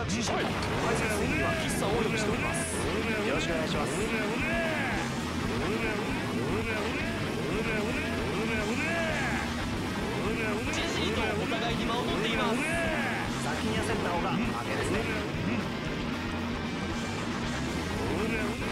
ジジイ、解説戦には岸さんをお呼びしております。よろしくお願いします。ジジイとお互いに間を取っています。先に焦った方が負けですね。